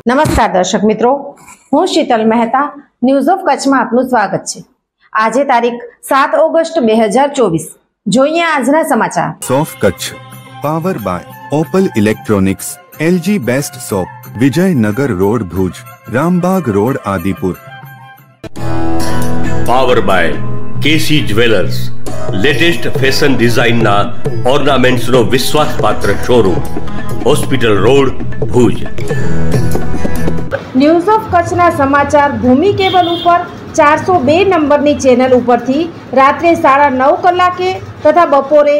નમસ્કાર દર્શક મિત્રો, હું શીતલ મહેતા ન્યૂઝ ઓફ કચ્છમાં આપનું સ્વાગત છે। આજે તારીખ 7 ઓગસ્ટ 2024। જોઈએ આજના સમાચાર। સોફ Kutch power by Opal electronics, LG best shop, Vijaynagar road Bhuj, Rambag road Adipur. Power by KC jewellers, latest fashion ડિઝાઇનના ઓર્નામેન્ટ્સનો વિશ્વાસપાત્ર showroom, hospital road Bhuj. News of કચ્છના સમાચાર ભૂમિ કેબલ ઉપર 402 નંબરની ચેનલ ઉપરથી રાત્રે 9:30 કલાકે તથા બપોરે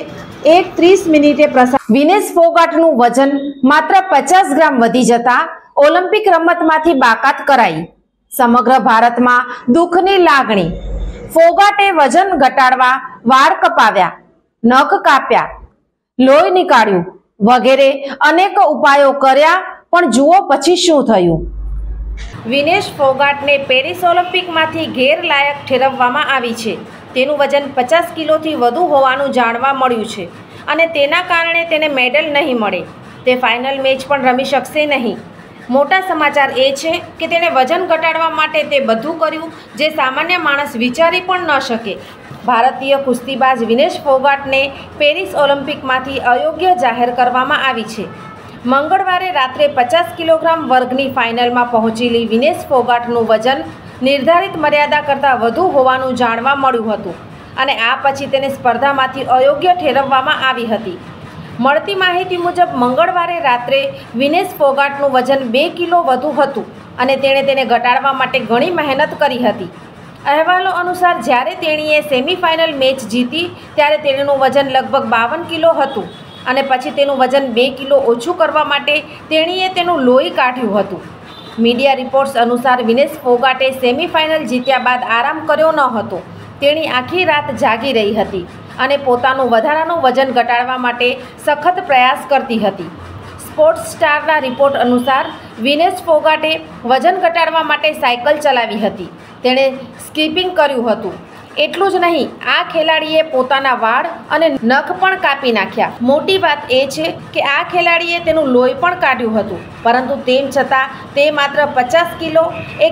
1:30 પ્રસાર। વિનેશ ફોગાટનું વજન માત્ર 50 ગ્રામ વધી જતા ઓલિમ્પિક રમતમાંથી બાકાત કરાઈ। સમગ્ર ભારતમાં દુઃખની લાગણી। ફોગાટે વજન ઘટાડવા વાળ કપાવ્યા, નખ કાપ્યા, લોહી નીકાળ્યું વગેરે અનેક ઉપાયો કર્યા, પણ જુઓ પછી શું થયું। વિનેશ ફોગાટને પેરિસ ઓલિમ્પિકમાંથી ગેરલાયક ઠેરવવામાં આવી છે। તેનું વજન 50 કિલોથી વધુ હોવાનું જાણવા મળ્યું છે અને તેના કારણે તેને મેડલ નહીં મળે। તે ફાઇનલ મેચ પણ રમી શકશે નહીં। મોટા સમાચાર એ છે કે તેણે વજન ઘટાડવા માટે તે બધું કર્યું જે સામાન્ય માણસ વિચારી પણ ન શકે। ભારતીય કુસ્તીબાજ વિનેશ ફોગાટને પેરિસ ઓલિમ્પિકમાંથી અયોગ્ય જાહેર કરવામાં આવી છે। મંગળવારે રાત્રે 50 કિલોગ્રામ વર્ગની ફાઇનલમાં પહોંચેલી વિનેશ ફોગાટનું વજન નિર્ધારિત મર્યાદા કરતાં વધુ હોવાનું જાણવા મળ્યું હતું અને આ પછી તેને સ્પર્ધામાંથી અયોગ્ય ઠેરવવામાં આવી હતી। મળતી માહિતી મુજબ મંગળવારે રાત્રે વિનેશ ફોગાટનું વજન 2 કિલો વધુ હતું અને તેણે તેને ઘટાડવા માટે ઘણી મહેનત કરી હતી। અહેવાલો અનુસાર જ્યારે તેણીએ સેમીફાઇનલ મેચ જીતી ત્યારે તેણીનું વજન લગભગ 52 કિલો હતું અને પછી તેનું વજન 2 કિલો ઓછું કરવા માટે તેણીએ તેનું લોહી કાઢ્યું હતું। મીડિયા રિપોર્ટ્સ અનુસાર વિનેશ ફોગાટે સેમીફાઇનલ જીત્યા બાદ આરામ કર્યો ન હતો। તેણી આખી રાત જાગી રહી હતી અને પોતાનું વધારાનું વજન ઘટાડવા માટે સખત પ્રયાસ કરતી હતી। સ્પોર્ટ્સ સ્ટારના રિપોર્ટ અનુસાર વિનેશ ફોગાટે વજન ઘટાડવા માટે સાયકલ ચલાવી હતી, તેણે સ્કીપિંગ કર્યું હતું। એટલું જ નહીં, આ ખેલાડીએ પોતાના વાળ અને નખ પણ કાપી નાખ્યા। મોટી વાત એ છે કે આ ખેલાડીએ તેનું લોહી પણ કાઢ્યું હતું, પરંતુ તેમ છતાં તે માત્ર 50 કિલો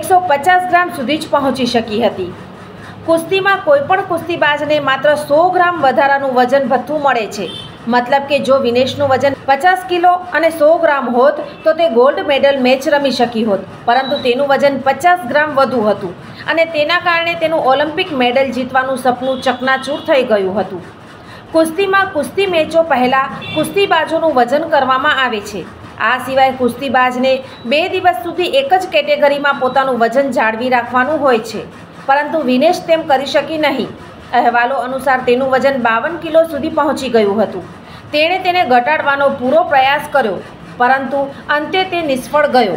150 ગ્રામ સુધી જ પહોંચી શકી હતી। કુસ્તીમાં કોઈપણ કુસ્તીબાજને માત્ર 100 ગ્રામ વધારાનું વજન ભથ્થું મળે છે। મતલબ કે જો વિનેશનું વજન 50 કિલો અને 100 ગ્રામ હોત તો તે ગોલ્ડ મેડલ મેચ રમી શકી હોત, પરંતુ તેનું વજન 50 ગ્રામ વધુ હતું અને તેના કારણે તેનું ઓલિમ્પિક મેડલ જીતવાનું સપનું ચકનાચૂર થઈ ગયું હતું। કુસ્તીમાં કુસ્તી મેચો પહેલાં કુસ્તીબાજોનું વજન કરવામાં આવે છે। આ સિવાય કુસ્તીબાજને 2 દિવસ સુધી એક જ કેટેગરીમાં પોતાનું વજન જાળવી રાખવાનું હોય છે, પરંતુ વિનેશ તેમ કરી શકી નહીં। અહેવાલો અનુસાર તેનું વજન 52 કિલો સુધી પહોંચી ગયું હતું। તેણે તેને ઘટાડવાનો પૂરો પ્રયાસ કર્યો, પરંતુ અંતે તે નિષ્ફળ ગયો।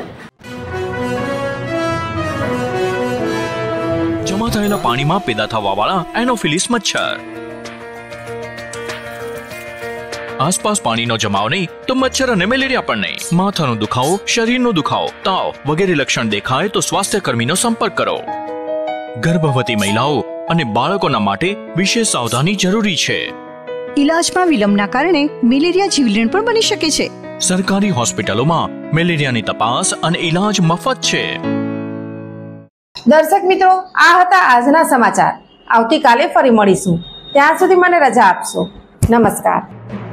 જમા થયેલા પાણીમાં પેદા થવાવાળા એનોફિલિસ મચ્છર। આસપાસ પાણીનો જમાવ નહીં તો મચ્છર અને મેલેરિયા પણ નહીં। માથાનો દુખાવો, શરીરનો દુખાવો, તાવ વગેરે લક્ષણ દેખાય તો સ્વાસ્થ્ય કર્મીનો સંપર્ક કરો। ગર્ભવતી મહિલાઓ અને બાળકોના માટે વિશેષ સાવધાની જરૂરી છે। ઇલાજમાં વિલંબના કારણે મેલેરિયા જીવલેણ પણ બની શકે છે। સરકારી હોસ્પિટલોમાં મેલેરિયાની તપાસ અને ઇલાજ મફત છે। દર્શક મિત્રો, આ હતા આજના સમાચાર। આવતીકાલે ફરી મળીશું, ત્યાં સુધી મને રજા આપશો। નમસ્કાર।